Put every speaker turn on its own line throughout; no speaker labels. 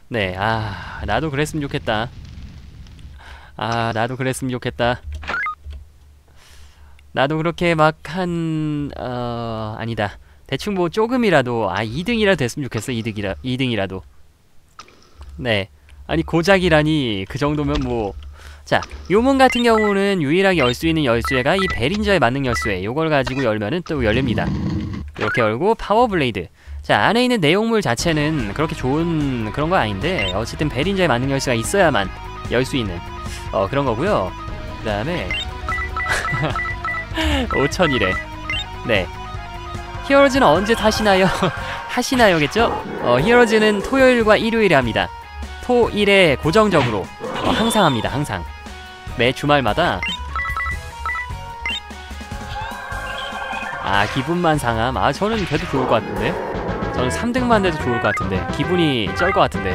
네, 나도 그랬으면 좋겠다. 나도 그랬으면 좋겠다. 나도 그렇게 막 아니다. 대충 뭐 조금이라도 2등이라도 됐으면 좋겠어. 2등이라도. 네. 아니 고작이라니 그 정도면 뭐. 자, 요문 같은 경우는 유일하게 열 수 있는 열쇠가 이 베린저의 만능 열쇠. 요걸 가지고 열면은 또 열립니다. 이렇게 열고 파워블레이드. 자, 안에 있는 내용물 자체는 그렇게 좋은 그런 거 아닌데 어쨌든 베린저의 만능 열쇠가 있어야만 열 수 있는 그런 거고요. 그 다음에 5000이래. 네. 히어로즈는 언제 타시나요? 하시나요겠죠? 히어로즈는 토요일과 일요일에 합니다. 토일에 고정적으로 항상 합니다. 항상 매 주말마다. 기분만 상함. 저는 그래도 좋을 것 같은데. 저는 3등만 돼도 좋을 것 같은데. 기분이 쩔 것 같은데.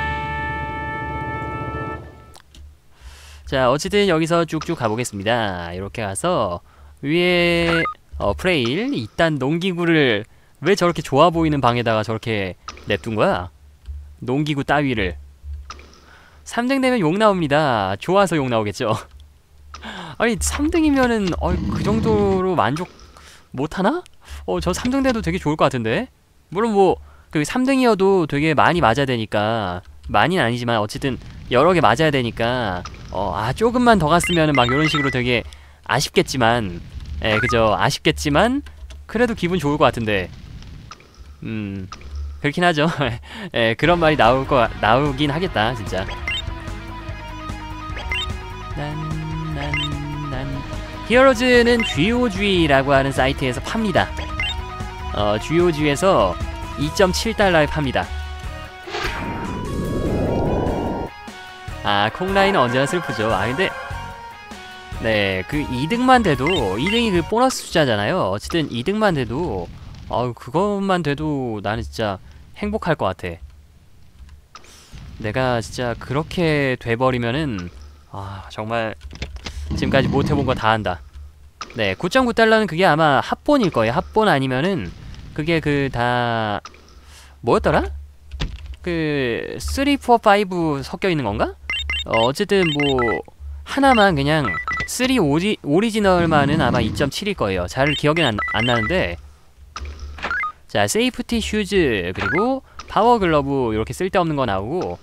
자, 어쨌든 여기서 쭉쭉 가보겠습니다. 이렇게 가서 위에 프레일 일단 농기구를 왜 저렇게 좋아 보이는 방에다가 저렇게 냅둔 거야? 농기구 따위를. 3등 되면 욕 나옵니다. 좋아서 욕 나오겠죠. 아니 3등이면은 그 정도로 만족 못하나? 저 3등 돼도 되게 좋을 것 같은데. 물론 뭐 그 3등이어도 되게 많이 맞아야 되니까, 많이는 아니지만 어쨌든 여러 개 맞아야 되니까 조금만 더 갔으면은 막 이런 식으로 되게 아쉽겠지만, 그죠, 아쉽겠지만 그래도 기분 좋을 것 같은데. 그렇긴 하죠. 그런 말이 나오긴 하겠다 진짜. 히어로즈는 GOG라고 하는 사이트에서 팝니다. GOG에서 2.7달러에 팝니다. 콩라인은 언제나 슬프죠. 근데 네, 그 2등만 돼도, 2등이 그 보너스 숫자잖아요. 어쨌든 2등만 돼도 그것만 돼도 나는 진짜 행복할 것 같아. 내가 진짜 그렇게 돼버리면은 정말 지금까지 못해본 거 다 한다. 네, 9.9달러는 그게 아마 합본일 거예요. 합본 아니면은 그게 다 뭐였더라? 3, 4, 5 섞여 있는 건가? 어쨌든 뭐 하나만 그냥 3 오리지널만은 아마 2.7일 거예요. 잘 기억이 안 나는데. 자, 세이프티 슈즈 그리고 파워 글러브 이렇게 쓸데없는 거 나오고.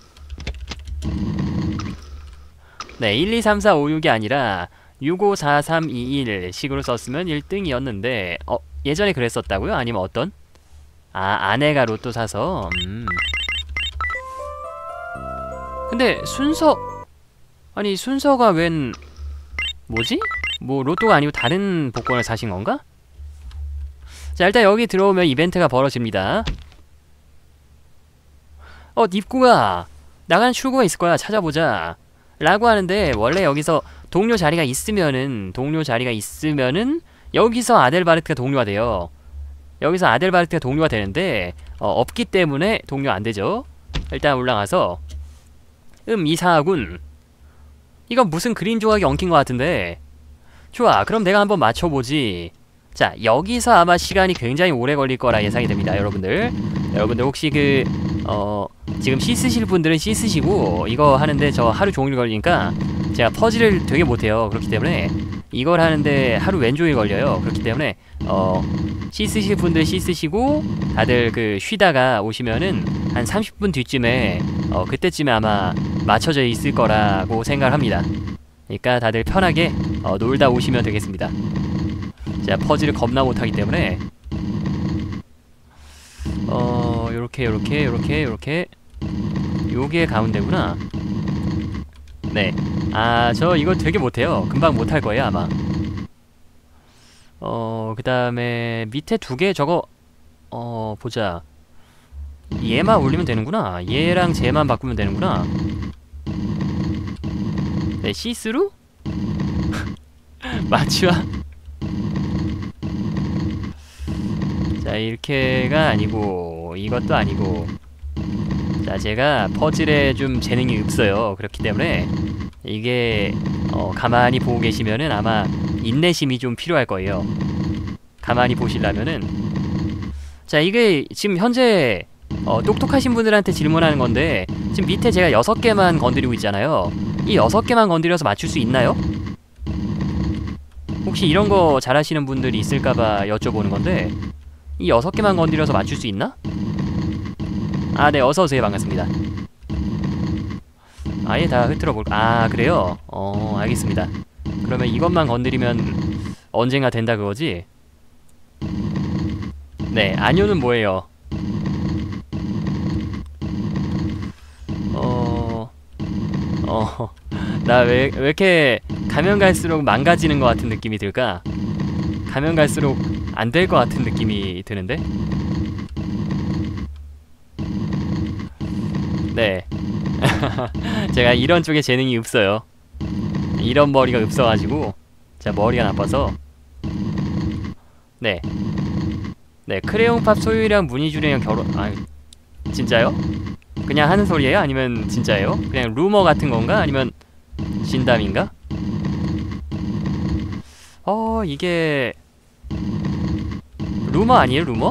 네, 1, 2, 3, 4, 5, 6이 아니라 6, 5, 4, 3, 2, 1 식으로 썼으면 1등이었는데 예전에 그랬었다고요? 아니면 어떤? 아내가 로또 사서. 근데 순서가 웬 뭐지? 뭐 로또가 아니고 다른 복권을 사신 건가? 자, 일단 여기 들어오면 이벤트가 벌어집니다. 입구가 나가는 출구가 있을 거야. 찾아보자 라고 하는데, 원래 여기서 동료 자리가 있으면은 여기서 아델바르트가 동료가 돼요. 여기서 아델바르트가 동료가 되는데 없기 때문에 동료 안 되죠. 일단 올라가서 이사하군. 이건 무슨 그림 조각이 엉킨 것 같은데. 좋아, 그럼 내가 한번 맞춰보지. 자, 여기서 아마 시간이 굉장히 오래 걸릴 거라 예상이 됩니다. 여러분들 혹시 지금 씻으실 분들은 씻으시고, 이거 하는데 저 하루 종일 걸리니까 제가 퍼즐을 되게 못해요. 그렇기 때문에 이걸 하는데 하루 왼종일 걸려요. 그렇기 때문에 씻으실 분들 씻으시고, 다들 쉬다가 오시면은 한 30분 뒤쯤에 그때쯤에 아마 맞춰져 있을 거라고 생각을 합니다. 그러니까 다들 편하게 놀다 오시면 되겠습니다. 제가 퍼즐을 겁나 못하기 때문에. 요렇게 요게 가운데구나. 네. 저 이거 되게 못해요. 금방 못할 거예요 아마. 그 다음에 밑에 두 개 저거 보자. 얘만 올리면 되는구나. 얘랑 쟤만 바꾸면 되는구나. 네, 시스루? 맞추아. 자, 이렇게가 아니고 이것도 아니고. 자, 제가 퍼즐에 좀 재능이 없어요. 그렇기 때문에 이게 가만히 보고 계시면은 아마 인내심이 좀 필요할 거예요. 가만히 보시려면은. 자, 이게 지금 현재 똑똑하신 분들한테 질문하는 건데 지금 밑에 제가 6개만 건드리고 있잖아요. 이 6개만 건드려서 맞출 수 있나요? 혹시 이런 거 잘하시는 분들이 있을까봐 여쭤보는 건데 이 6개만 건드려서 맞출 수 있나? 아, 네, 어서오세요. 반갑습니다. 아예 다 흐트러 볼까? 아, 그래요? 알겠습니다. 그러면 이것만 건드리면 언젠가 된다 그거지? 네, 아뇨는 뭐예요? 나 왜 이렇게 가면 갈수록 망가지는 것 같은 느낌이 들까? 가면 갈수록 안 될 것 같은 느낌이 드는데? 네. 제가 이런 쪽에 재능이 없어요. 이런 머리가 없어가지고 제가 머리가 나빠서. 네. 네, 크레용팝 소유랑 문희준이랑 결혼... 아, 진짜요? 그냥 하는 소리예요? 아니면 진짜예요? 그냥 루머 같은 건가? 아니면 진담인가? 이게 루머 아니에요? 루머?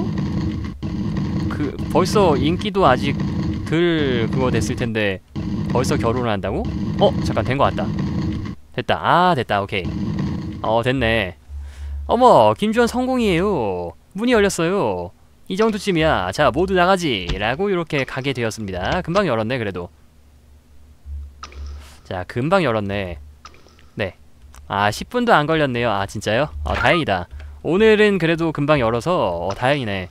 벌써 인기도 아직 덜 그거 됐을 텐데 벌써 결혼을 한다고? 잠깐 된 거 같다. 됐다. 아, 됐다. 오케이. 됐네. 어머, 김주원 성공이에요. 문이 열렸어요. 이 정도쯤이야. 자, 모두 나가지. 라고 이렇게 가게 되었습니다. 금방 열었네, 그래도. 자, 금방 열었네. 네. 아, 10분도 안 걸렸네요. 아, 진짜요? 다행이다. 오늘은 그래도 금방 열어서 다행이네.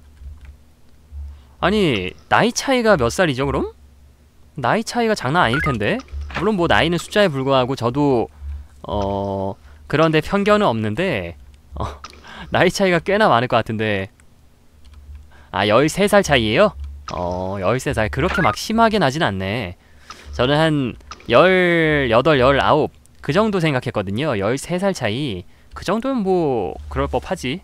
아니, 나이 차이가 몇 살이죠, 그럼? 나이 차이가 장난 아닐 텐데. 물론 뭐 나이는 숫자에 불과하고 저도 그런데 편견은 없는데 나이 차이가 꽤나 많을 것 같은데. 아, 13살 차이에요? 13살. 그렇게 막 심하게 나진 않네. 저는 한 18, 19 그 정도 생각했거든요. 13살 차이. 그 정도면 뭐 그럴 법하지.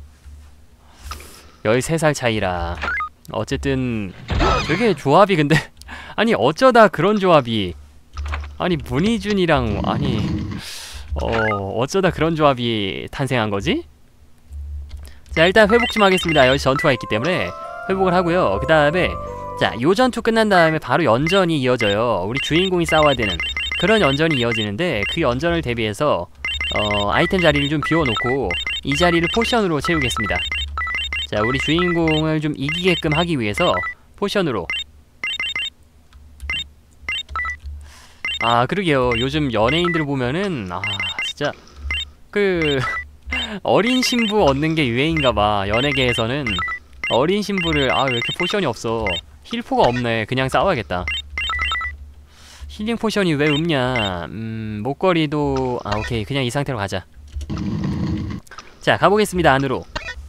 13살 차이라. 어쨌든 되게 조합이 근데 아니 어쩌다 그런 조합이, 아니 문희준이랑, 아니 어쩌다 그런 조합이 탄생한 거지? 자, 일단 회복 좀 하겠습니다. 여기 전투가 있기 때문에 회복을 하고요. 그 다음에 자, 요 전투 끝난 다음에 바로 연전이 이어져요. 우리 주인공이 싸워야 되는 그런 연전이 이어지는데 그 연전을 대비해서 아이템 자리를 좀 비워놓고 이 자리를 포션으로 채우겠습니다. 자, 우리 주인공을 좀 이기게끔 하기 위해서 포션으로. 아, 그러게요. 요즘 연예인들 보면은 진짜 어린 신부 얻는 게 유행인가봐. 연예계에서는 어린 신부를 왜 이렇게 포션이 없어. 힐포가 없네. 그냥 싸워야겠다. 힐링 포션이 왜 없냐. 목걸이도 오케이. 그냥 이 상태로 가자. 자, 가보겠습니다. 안으로.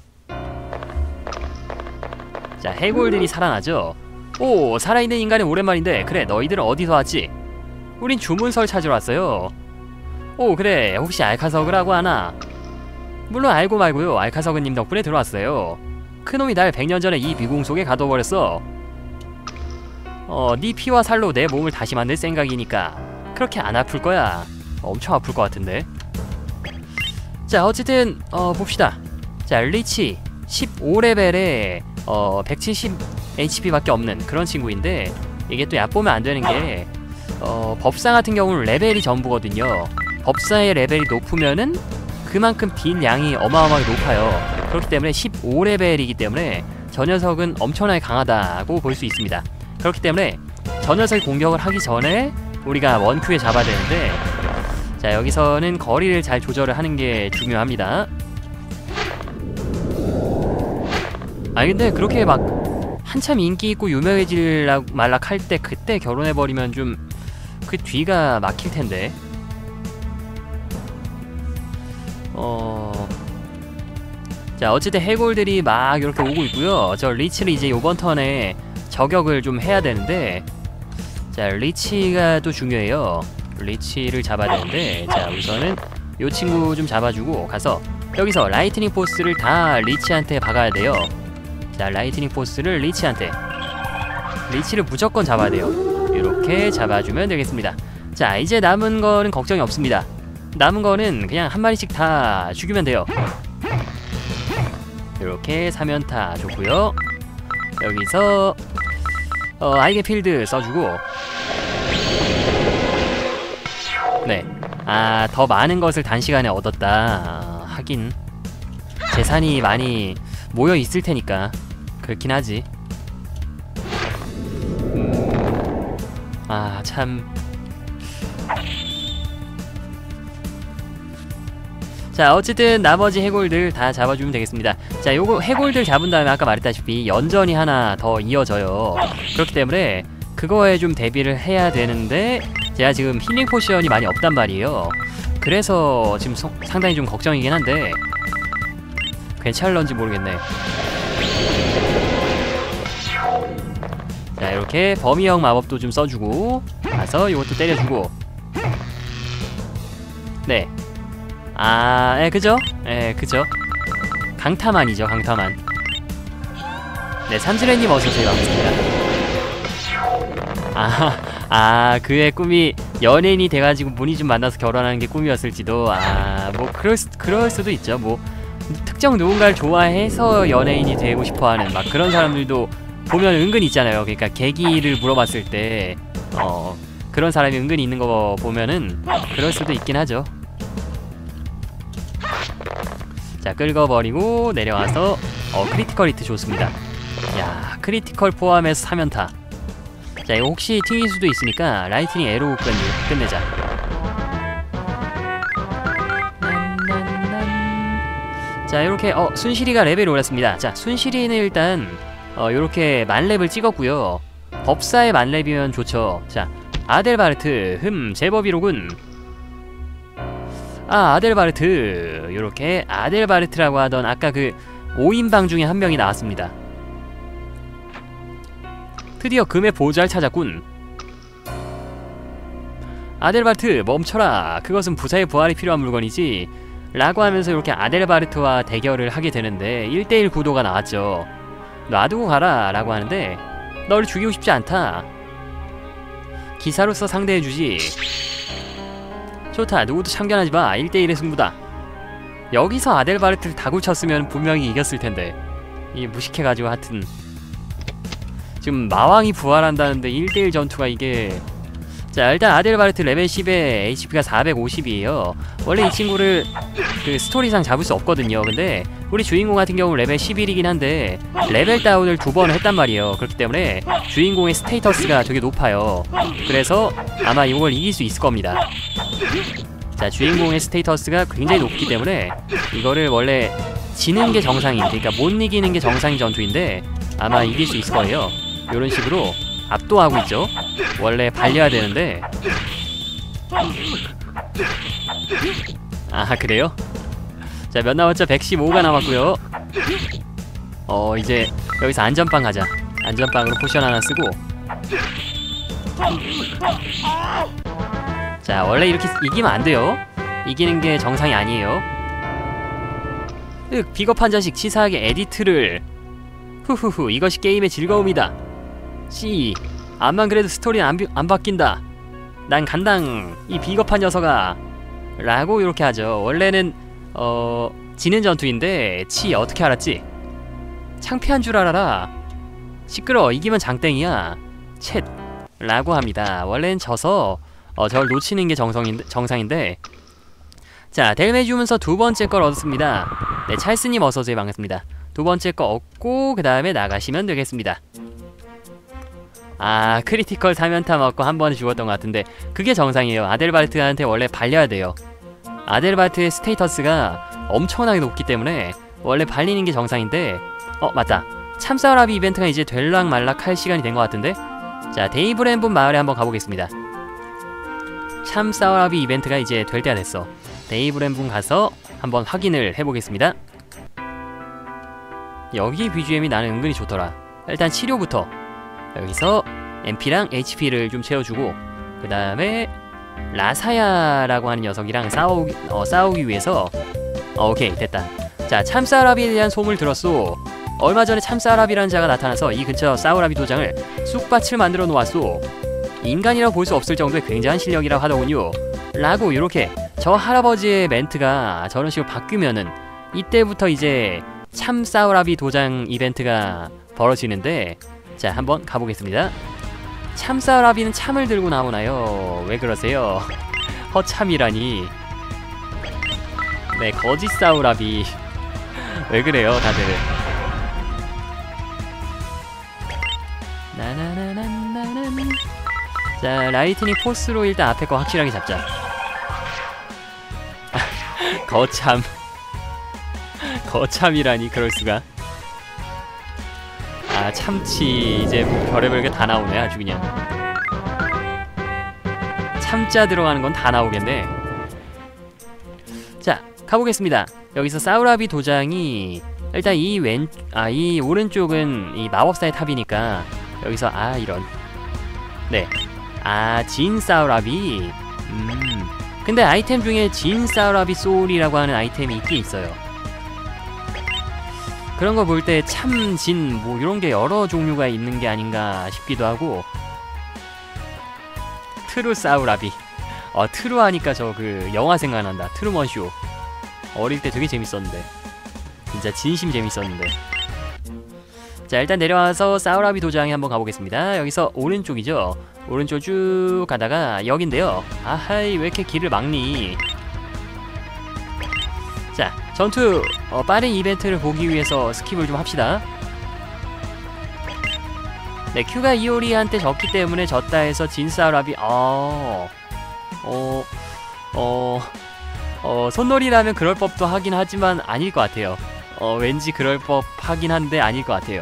자, 해골들이 살아나죠. 오, 살아있는 인간은 오랜만인데. 그래, 너희들은 어디서 왔지? 우린 주문서를 찾으러 왔어요. 오, 그래, 혹시 알카석을 하고 하나? 물론 알고 말고요. 알카석은님 덕분에 들어왔어요. 그놈이 날 100년 전에 이 미궁 속에 가둬버렸어. 네 피와 살로 내 몸을 다시 만들 생각이니까 그렇게 안 아플 거야. 엄청 아플 것 같은데. 자, 어쨌든 봅시다. 자, 리치 15레벨에 170 HP밖에 없는 그런 친구인데, 이게 또 얕보면 안 되는 게 법사 같은 경우는 레벨이 전부거든요. 법사의 레벨이 높으면은 그만큼 딜 양이 어마어마하게 높아요. 그렇기 때문에 15레벨이기 때문에 저 녀석은 엄청나게 강하다고 볼 수 있습니다. 그렇기 때문에 저 녀석이 공격을 하기 전에 우리가 원큐에 잡아야 되는데, 자, 여기서는 거리를 잘 조절을 하는 게 중요합니다. 근데 그렇게 막 한참 인기 있고 유명해질 말락 할 때 그때 결혼해버리면 좀 그 뒤가 막힐 텐데. 자, 어쨌든 해골들이 막 이렇게 오고 있고요. 저 리치를 이제 요번 턴에 저격을 좀 해야 되는데, 자, 리치가 또 중요해요. 리치를 잡아야 되는데, 자, 우선은 요 친구 좀 잡아주고 가서 여기서 라이트닝 포스를 다 리치한테 박아야 돼요. 자, 라이트닝 포스를 리치한테. 리치를 무조건 잡아야 돼요. 이렇게 잡아주면 되겠습니다. 자, 이제 남은 거는 걱정이 없습니다. 남은 거는 그냥 한 마리씩 다 죽이면 돼요. 이렇게 3연타 좋고요. 여기서 아이겐필드 써주고. 네. 아, 더 많은 것을 단시간에 얻었다. 하긴 재산이 많이 모여 있을 테니까 그렇긴 하지. 아, 참. 자, 어쨌든 나머지 해골들 다 잡아주면 되겠습니다. 자, 요거 해골들 잡은 다음에 아까 말했다시피 연전이 하나 더 이어져요. 그렇기 때문에 그거에 좀 대비를 해야 되는데 제가 지금 힐링 포션이 많이 없단 말이에요. 그래서 지금 상당히 좀 걱정이긴 한데 괜찮을런지 모르겠네. 자, 이렇게 범위형 마법도 좀 써주고 가서 이것도 때려주고. 네. 아, 그죠? 그죠? 강타만이죠, 강타만. 네, 삼지레님 어서오세요. 반갑습니다. 그의 꿈이 연예인이 돼가지고 문희준 만나서 결혼하는 게 꿈이었을지도. 뭐 그럴 수도 있죠. 뭐 특정 누군가를 좋아해서 연예인이 되고 싶어하는 막 그런 사람들도 보면 은근히 있잖아요. 그러니까 계기를 물어봤을 때 그런 사람이 은근히 있는 거 보면은 그럴 수도 있긴 하죠. 자, 끌어버리고 내려와서 크리티컬 히트 좋습니다. 야, 크리티컬 포함해서 3연타. 자, 이거 혹시 튕길 수도 있으니까 라이트닝 에로 끝내자. 자, 이렇게 순실이가 레벨이 올랐습니다. 자, 순실이는 일단 요렇게 만렙을 찍었고요. 법사의 만렙이면 좋죠. 자, 아델바르트 제법이로군. 아델바르트. 요렇게 아델바르트라고 하던 아까 그 5인방 중에 한 명이 나왔습니다. 드디어 금의 보좌를 찾았군. 아델바르트 멈춰라. 그것은 부사의 부활이 필요한 물건이지. 라고 하면서 이렇게 아델바르트와 대결을 하게 되는데 1대1 구도가 나왔죠. 놔두고 가라 라고 하는데 너를 죽이고 싶지 않다. 기사로서 상대해주지. 좋다. 누구도 참견하지마. 1대1의 승부다. 여기서 아델바르트를 다굴 쳤으면 분명히 이겼을 텐데 이게 무식해가지고 하여튼 지금 마왕이 부활한다는데 1대1 전투가 이게. 자, 일단 아델바르트 레벨 10에 HP가 450이에요 원래 이 친구를 그 스토리상 잡을 수 없거든요. 근데 우리 주인공 같은 경우 레벨 11이긴 한데 레벨 다운을 2번 했단 말이에요. 그렇기 때문에 주인공의 스테이터스가 되게 높아요. 그래서 아마 이걸 이길 수 있을 겁니다. 자, 주인공의 스테이터스가 굉장히 높기 때문에 이거를 원래 지는 게 정상인, 그러니까 못 이기는 게 정상인 전투인데 아마 이길 수 있을 거예요. 이런 식으로 압도하고 있죠. 원래 발려야 되는데. 그래요? 자, 몇 남았죠? 115가 남았고요. 이제 여기서 안전빵 가자. 안전빵으로 포션 하나 쓰고. 자, 원래 이렇게 이기면 안 돼요. 이기는 게 정상이 아니에요. 비겁한 자식. 치사하게 에디트를. 후후후. 이것이 게임의 즐거움이다. 씨, 암만 그래도 스토리는 안 바뀐다. 난 간당, 이 비겁한 녀석아. 라고 이렇게 하죠. 원래는 지는 전투인데 어떻게 알았지? 창피한 줄 알아라. 시끄러. 이기면 장땡이야. 챗. 라고 합니다. 원래는 져서 저를 놓치는 게 정상인데. 자, 델메 주문서 두 번째 걸 얻었습니다. 네, 찰스님 어서오세요. 반갑습니다. 두 번째 거 얻고 그 다음에 나가시면 되겠습니다. 크리티컬 3연타 맞고 한 번에 죽었던 것 같은데 그게 정상이에요. 아델바르트한테 원래 발려야 돼요. 아델바르트의 스테이터스가 엄청나게 높기 때문에 원래 발리는 게 정상인데. 맞다. 참싸라비 이벤트가 이제 될락말락 할 시간이 된 것 같은데. 자, 데이브랜분 마을에 한번 가보겠습니다. 참싸라비 이벤트가 이제 될 때가 됐어. 데이브랜분 가서 한번 확인을 해보겠습니다. 여기 BGM이 나는 은근히 좋더라. 일단 치료부터 여기서 MP랑 HP를 좀 채워주고 그 다음에 라사야라고 하는 녀석이랑 싸우기 위해서 오케이 됐다. 자, 참싸라비에 대한 소문을 들었소. 얼마 전에 참싸라비라는 자가 나타나서 이 근처 싸우라비 도장을 쑥밭을 만들어 놓았소. 인간이라고 볼 수 없을 정도의 굉장한 실력이라고 하더군요. 라고 이렇게 저 할아버지의 멘트가 저런 식으로 바뀌면은 이때부터 이제 참싸우라비 도장 이벤트가 벌어지는데, 자 한번 가보겠습니다. 참 사우라비는 참을 들고 나오나요? 왜 그러세요? 허참이라니. 네, 거짓 사우라비. 왜 그래요 다들. 나나나나나난. 자, 라이트닝 포스로 일단 앞에 거 확실하게 잡자. 거참. 거참이라니, 그럴수가. 아, 참치. 이제 뭐 별의별 게 다 나오네, 아주 그냥. 참자 들어가는 건 다 나오겠네. 자, 가보겠습니다. 여기서 사우라비 도장이 일단 이 오른쪽은 이 마법사의 탑이니까 여기서 이런. 네. 진 사우라비. 근데 아이템 중에 진 사우라비 소울이라고 하는 아이템이 있긴 있어요. 그런 거 볼 때 참, 진, 뭐 이런 게 여러 종류가 있는 게 아닌가 싶기도 하고. 트루 사우라비. 트루 하니까 저 그 영화 생각난다. 트루먼 쇼. 어릴 때 되게 재밌었는데. 진짜 진심 재밌었는데. 자, 일단 내려와서 사우라비 도장에 한번 가보겠습니다. 여기서 오른쪽이죠. 오른쪽 쭉 가다가 여긴데요. 아하이, 왜 이렇게 길을 막니? 자, 전투 빠른 이벤트를 보기 위해서 스킵을 좀 합시다. 네, 큐가 이오리한테 졌기 때문에 졌다 해서 진 사우라비. 손놀이라면 그럴 법도 하긴 하지만 아닐 것 같아요. 왠지 그럴 법 하긴 한데 아닐 것 같아요.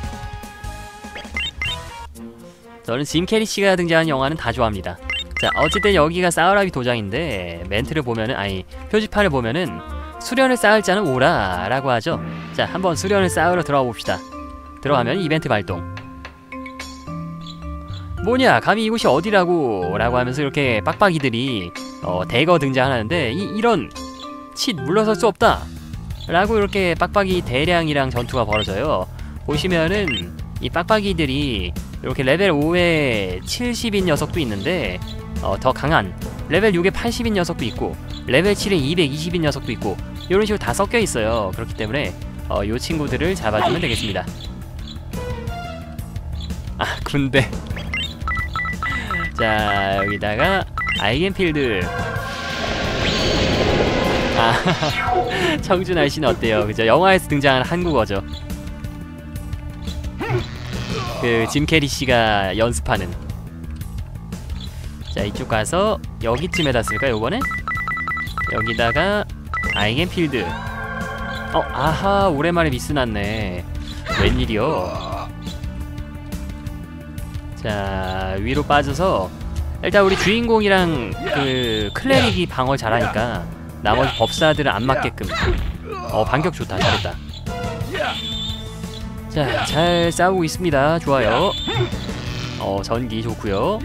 저는 짐 캐리 씨가 등장한 영화는 다 좋아합니다. 자, 어쨌든 여기가 사우라비 도장인데 멘트를 보면은, 표지판을 보면은 수련을 쌓을 자는 오라 라고 하죠. 자, 한번 수련을 쌓으러 들어가 봅시다. 들어가면 이벤트 발동. 뭐냐, 감히 이곳이 어디라고 라고 하면서 이렇게 빡빡이들이 대거 등장하는데, 이런 칫 물러설 수 없다 라고 이렇게 빡빡이 대량이랑 전투가 벌어져요. 보시면은 이 빡빡이들이 이렇게 레벨 5에 70인 녀석도 있는데, 더 강한 레벨 6에 80인 녀석도 있고, 레벨 7에 220인 녀석도 있고, 이런 식으로 다 섞여 있어요. 그렇기 때문에 요 친구들을 잡아주면 되겠습니다. 군대. 자, 여기다가 아이겐필드. 청주 날씨는 어때요? 그죠? 영화에서 등장하는 한국어죠. 그 짐 캐리 씨가 연습하는. 자, 이쪽 가서 여기쯤에다 쓸까, 요번엔? 여기다가 아이겐필드. 아하, 오랜만에 미스 났네. 웬일이요? 자, 위로 빠져서 일단 우리 주인공이랑 그 클레릭이 방어 잘하니까 나머지 법사들은 안 맞게끔. 반격 좋다. 잘했다. 자, 잘 싸우고 있습니다. 좋아요. 전기 좋고요.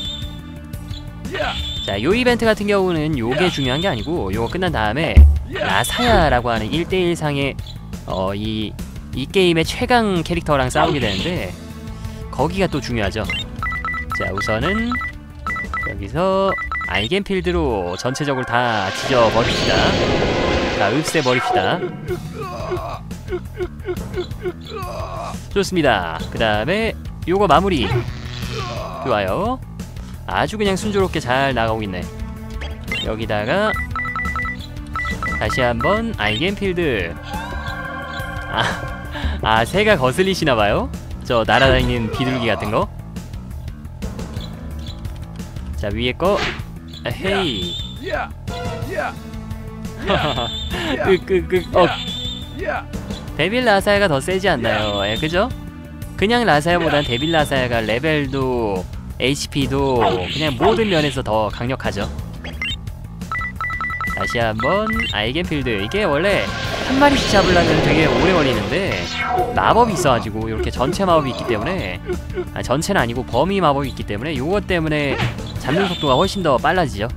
자, 요 이벤트 같은 경우는 요게 중요한 게 아니고, 요거 끝난 다음에 라사야라고 하는 1대1 상의 이 게임의 최강 캐릭터랑 싸우게 되는데, 거기가 또 중요하죠. 자, 우선은 여기서 아이겐필드로 전체적으로 다 지져버립시다. 다 없애버립시다. 좋습니다. 그 다음에 요거 마무리. 좋아요. 아주 그냥 순조롭게 잘 나가고 있네. 여기다가 다시 한번 아이겐필드. 새가 거슬리시나봐요? 저 날아다니는 비둘기 같은거? 자, 위에 거. 헤이. 데빌 라사야가 더 세지 않나요? 그죠? 그냥 라사야보단 데빌 라사야가 레벨도 HP도 그냥 모든 면에서 더 강력하죠. 다시 한번 아이겐필드. 이게 원래 한 마리씩 잡으려면 되게 오래 걸리는데 마법이 있어가지고, 이렇게 전체 마법이 있기 때문에, 전체는 아니고 범위 마법이 있기 때문에 요것 때문에 잡는 속도가 훨씬 더 빨라지죠.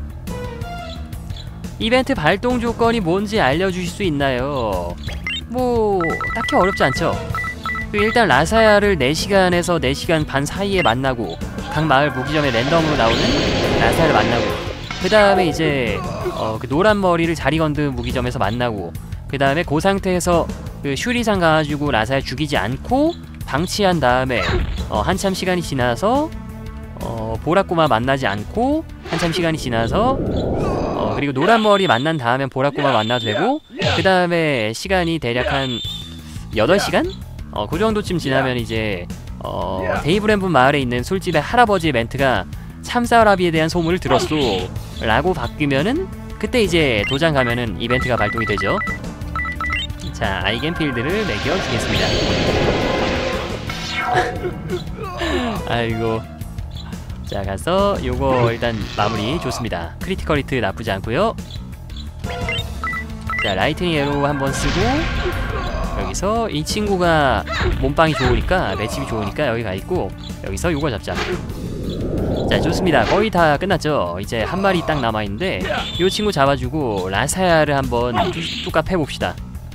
이벤트 발동 조건이 뭔지 알려주실 수 있나요? 뭐 딱히 어렵지 않죠. 일단 라사야를 4시간에서 4시간 반 사이에 만나고, 각 마을 무기점에 랜덤으로 나오는 라사야를 만나고, 그 다음에 이제 그 노란 머리를 자리건드 무기점에서 만나고, 그 다음에 그 상태에서 그 슈리상 가가지고 라사야 죽이지 않고 방치한 다음에 한참 시간이 지나서 보라꼬마 만나지 않고 한참 시간이 지나서 그리고 노란머리 만난 다음에 보라꼬마 만나도 되고 그 다음에 시간이 대략 한 8시간? 그 정도쯤 지나면 이제 데이브랜분 마을에 있는 술집의 할아버지의 멘트가 참사라비에 대한 소문을 들었소 라고 바뀌면은 그때 이제 도장 가면은 이벤트가 발동이 되죠. 자, 아이겐필드를 매겨주겠습니다. 아이고. 자, 가서 요거 일단 마무리 좋습니다. 크리티컬 히트 나쁘지 않고요. 자, 라이트닝 에로 한번 쓰고 여기서 이 친구가 몸빵이 좋으니까 매칩이 좋으니까 여기 가 있고 여기서 요거 잡자. 자, 좋습니다. 거의 다 끝났죠. 이제 한 마리 딱 남아있는데 요 친구 잡아주고 라사야를 한번 뚜깝 해봅시다.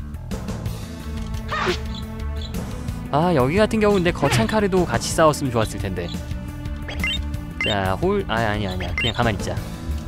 아, 여기 같은 경우 근데 거창카르도 같이 싸웠으면 좋았을 텐데. 자, 아니야. 그냥 가만히 있자.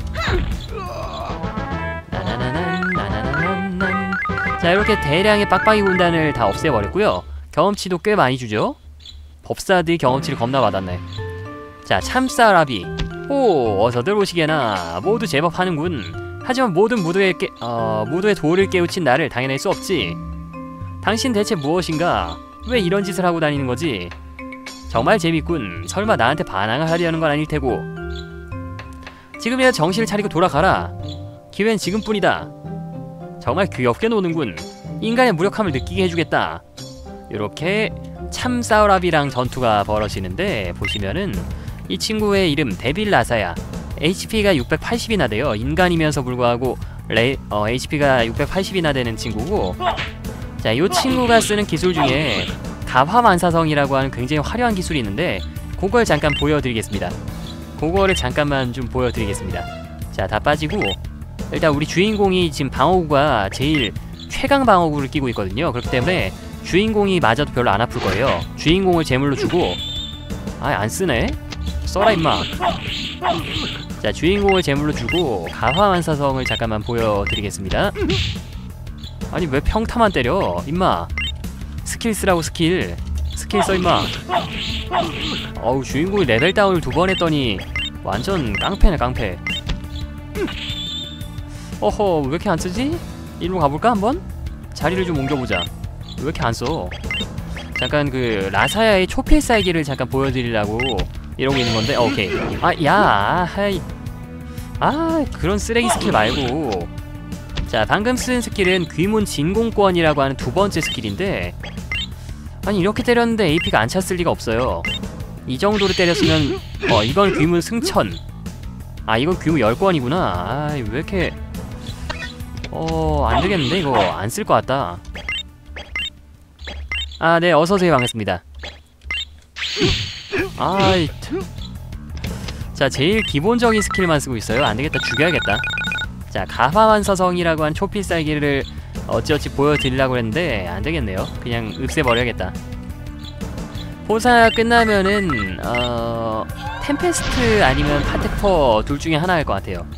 나나나난. 자, 이렇게 대량의 빡빡이 군단을 다 없애버렸고요. 경험치도 꽤 많이 주죠. 법사들이 경험치를 겁나 받았네. 자, 참사라비. 오, 어서들 오시게나. 모두 제법 하는군. 하지만 모든 무도의 도를 깨우친 나를 당해낼 수 없지. 당신 대체 무엇인가? 왜 이런 짓을 하고 다니는 거지? 정말 재밌군. 설마 나한테 반항을 하려는 건 아닐 테고. 지금이야 정신을 차리고 돌아가라. 기회는 지금뿐이다. 정말 귀엽게 노는군. 인간의 무력함을 느끼게 해주겠다. 요렇게 참사라비랑 전투가 벌어지는데 보시면은 이 친구의 이름 데빌 라사야. HP가 680이나 돼요. 인간이면서 불구하고 HP가 680이나 되는 친구고, 자, 이 친구가 쓰는 기술 중에 가화만사성이라고 하는 굉장히 화려한 기술이 있는데 그걸 잠깐 보여드리겠습니다. 그거를 잠깐만 좀 보여드리겠습니다. 자, 다 빠지고 일단 우리 주인공이 지금 방어구가 제일 최강 방어구를 끼고 있거든요. 그렇기 때문에 주인공이 맞아도 별로 안 아플 거예요. 주인공을 제물로 주고, 안 쓰네? 써라 임마. 자, 주인공을 제물로 주고 가화만사성을 잠깐만 보여드리겠습니다. 아니, 왜 평타만 때려 임마. 스킬 쓰라고. 스킬 써 임마. 어우, 주인공이 레벨 다운을 2번 했더니 완전 깡패네 깡패. 어허, 왜 이렇게 안 쓰지? 이리로 가볼까 한번? 자리를 좀 옮겨보자. 왜 이렇게 안 써? 잠깐 그 라사야의 초필살기를 잠깐 보여드리려고 이러고 있는 건데. 오케이. 그런 쓰레기 스킬 말고. 자, 방금 쓴 스킬은 귀문 진공권이라고 하는 2번째 스킬인데, 아니 이렇게 때렸는데 AP가 안 찼을 리가 없어요. 이 정도로 때렸으면 이건 귀문 승천. 이건 귀문 10권이구나. 왜 이렇게 안 되겠는데? 이거 안 쓸 것 같다. 네, 어서오세요. 반갑습니다. 자, 제일 기본적인 스킬만 쓰고 있어요. 안 되겠다. 죽여야겠다. 자, 가화만사성이라고 하는 초필살기를 어찌어찌 보여드리려고 했는데 안 되겠네요. 그냥 없애버려야겠다. 포사 끝나면은 템페스트 아니면 파테퍼 둘 중에 하나일 것 같아요.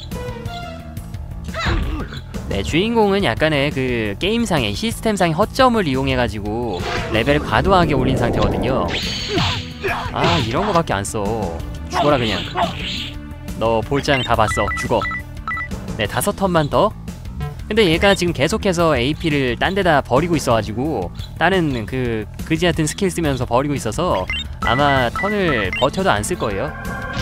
네, 주인공은 약간의 그 게임상의 시스템상의 허점을 이용해가지고 레벨을 과도하게 올린 상태거든요. 이런 거밖에 안 써. 죽어라 그냥. 너 볼장 다 봤어. 죽어. 네, 5턴만 더. 근데 얘가 지금 계속해서 AP를 딴 데다 버리고 있어가지고 다른 그 그지 같은 스킬 쓰면서 버리고 있어서 아마 턴을 버텨도 안 쓸 거예요.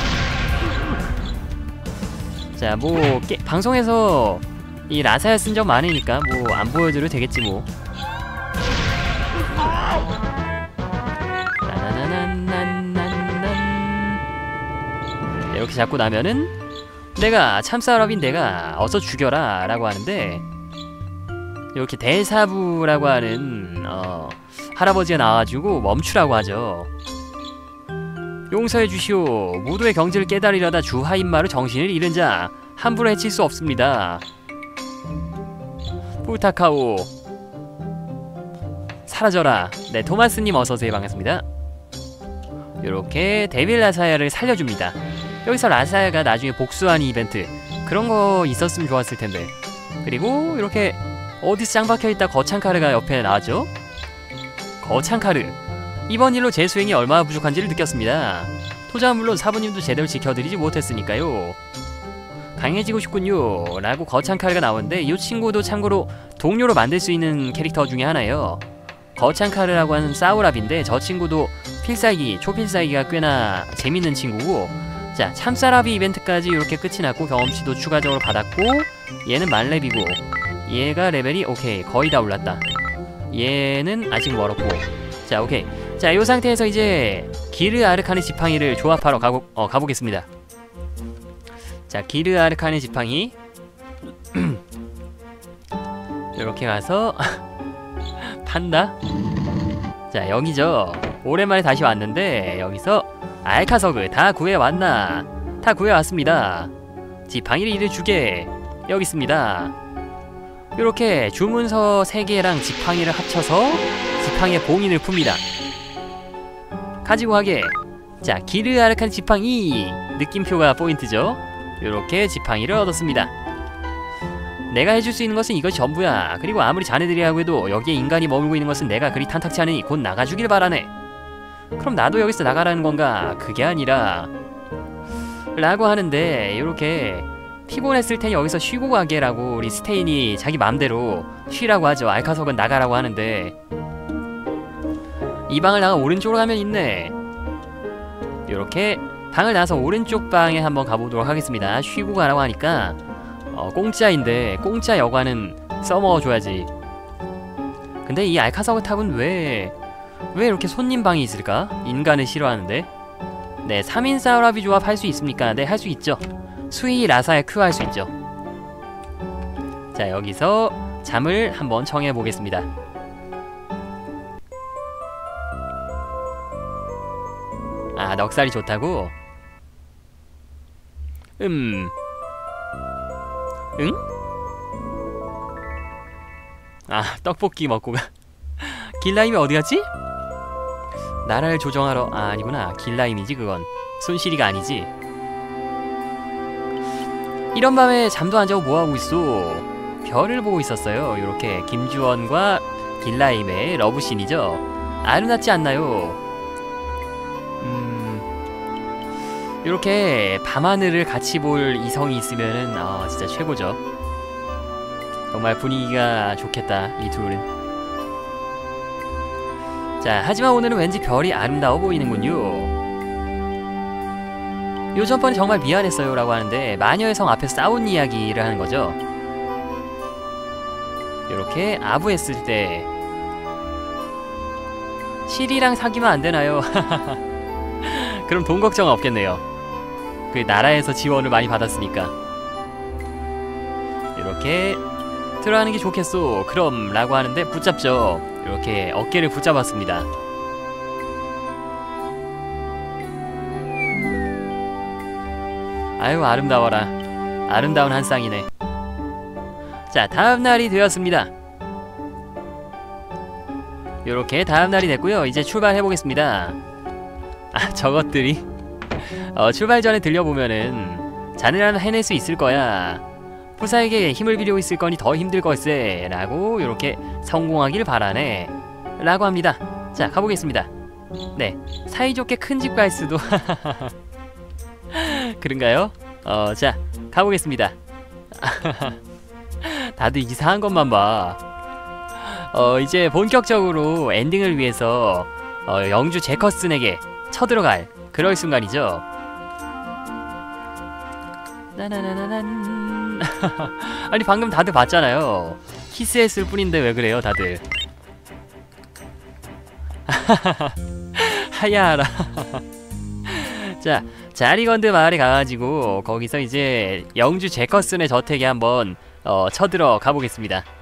자, 뭐 방송에서 이 라사야 쓴 적 많으니까 뭐 안 보여드려도 되겠지 뭐. 이렇게 잡고 나면은 내가 참사랍인 내가 어서 죽여라 라고 하는데, 이렇게 대사부라고 하는 할아버지가 나와가지고 멈추라고 하죠. 용서해 주시오. 모두의 경지를 깨달으려다 주하인마루 정신을 잃은 자 함부로 해칠 수 없습니다. 부탁하오. 사라져라. 네, 토마스님 어서오세요. 반갑습니다. 요렇게 데빌 라사야를 살려줍니다. 여기서 라사야가 나중에 복수하는 이벤트 그런 거 있었으면 좋았을 텐데. 그리고 이렇게 어디서 짱 박혀있다 거창카르가 옆에 나왔죠. 거창카르. 이번 일로 제 수행이 얼마나 부족한지를 느꼈습니다. 토자는 물론 사부님도 제대로 지켜드리지 못했으니까요. 강해지고 싶군요 라고 거창 카르가 나오는데 이 친구도 참고로 동료로 만들 수 있는 캐릭터 중에 하나예요. 거창 카르라고 하는 사우랍인데 저 친구도 필살기, 초필살기가 꽤나 재밌는 친구고, 자 참사라비 이벤트까지 이렇게 끝이 났고 경험치도 추가적으로 받았고, 얘는 만렙이고 얘가 레벨이 오케이 거의 다 올랐다. 얘는 아직 멀었고, 자 오케이. 자 이 상태에서 이제 기르 아르카네 지팡이를 조합하러 가보겠습니다. 자 기르 아르카네 지팡이 이렇게 가서 판다. 자 여기죠. 오랜만에 다시 왔는데 여기서 알카석을 다 구해왔나? 다 구해왔습니다. 지팡이를 이를 주게. 여기 있습니다. 이렇게 주문서 3개랑 지팡이를 합쳐서 지팡이의 봉인을 풉니다. 가지고 가게. 자 기르 아르카네 지팡이 느낌표가 포인트죠. 이렇게 지팡이를 얻었습니다. 내가 해줄 수 있는 것은 이것이 전부야. 그리고 아무리 자네들이라고 해도 여기에 인간이 머물고 있는 것은 내가 그리 탐탁치 않으니 곧 나가주길 바라네. 그럼 나도 여기서 나가라는 건가? 그게 아니라 라고 하는데, 이렇게 피곤했을 테니 여기서 쉬고 가게라고 우리 스테인이 자기 맘대로 쉬라고 하죠. 알카석은 나가라고 하는데, 이 방을 나가 오른쪽으로 가면 있네. 이렇게 방을 나와서 오른쪽 방에 한번 가보도록 하겠습니다. 쉬고 가라고 하니까 공짜인데 공짜 여관은 써먹어줘야지. 근데 이 알카석을 탑은 왜 이렇게 손님 방이 있을까? 인간을 싫어하는데. 네 3인 사우라비 조합 할 수 있습니까? 네 할 수 있죠. 수이 라사의 크 할 수 있죠. 자 여기서 잠을 한번 청해보겠습니다. 아 넉살이 좋다고? 응? 아 떡볶이 먹고 가. 길라임이 어디갔지? 나라를 조정하러. 아 아니구나 길라임이지 그건. 손실이가 아니지. 이런 밤에 잠도 안 자고 뭐하고 있어? 별을 보고 있었어요. 이렇게 김주원과 길라임의 러브씬이죠. 아름답지 않나요? 이렇게 밤하늘을 같이 볼 이성이 있으면은 진짜 최고죠. 정말 분위기가 좋겠다 이 둘은. 자 하지만 오늘은 왠지 별이 아름다워 보이는군요. 요전번에 정말 미안했어요 라고 하는데 마녀의 성 앞에서 싸운 이야기를 하는 거죠. 이렇게 아부했을 때 시리랑 사귀면 안 되나요? 그럼 돈 걱정 없겠네요. 그 나라에서 지원을 많이 받았으니까. 이렇게 들어가는 게 좋겠소. 그럼 라고 하는데 붙잡죠. 이렇게 어깨를 붙잡았습니다. 아유 아름다워라. 아름다운 한 쌍이네. 자 다음날이 되었습니다. 요렇게 다음날이 됐고요. 이제 출발해보겠습니다. 아 저것들이 출발 전에 들려보면은 자네라면 해낼 수 있을 거야. 푸사에게 힘을 빌리고 있을 거니 더 힘들 걸세 라고 요렇게 성공하길 바라네 라고 합니다. 자 가보겠습니다. 네 사이좋게 큰 집 갈 수도 그런가요? 자 가보겠습니다. 다들 이상한 것만 봐. 이제 본격적으로 엔딩을 위해서 영주 제커슨에게 쳐들어갈 그럴 순간이죠. 나나나나난 아니 방금 다들 봤잖아요. 키스했을 뿐인데 왜 그래요 다들. 하야하라. 자 자리건드 마을에 가가지고 거기서 이제 영주 제커슨의 저택에 한번 쳐들어 가보겠습니다.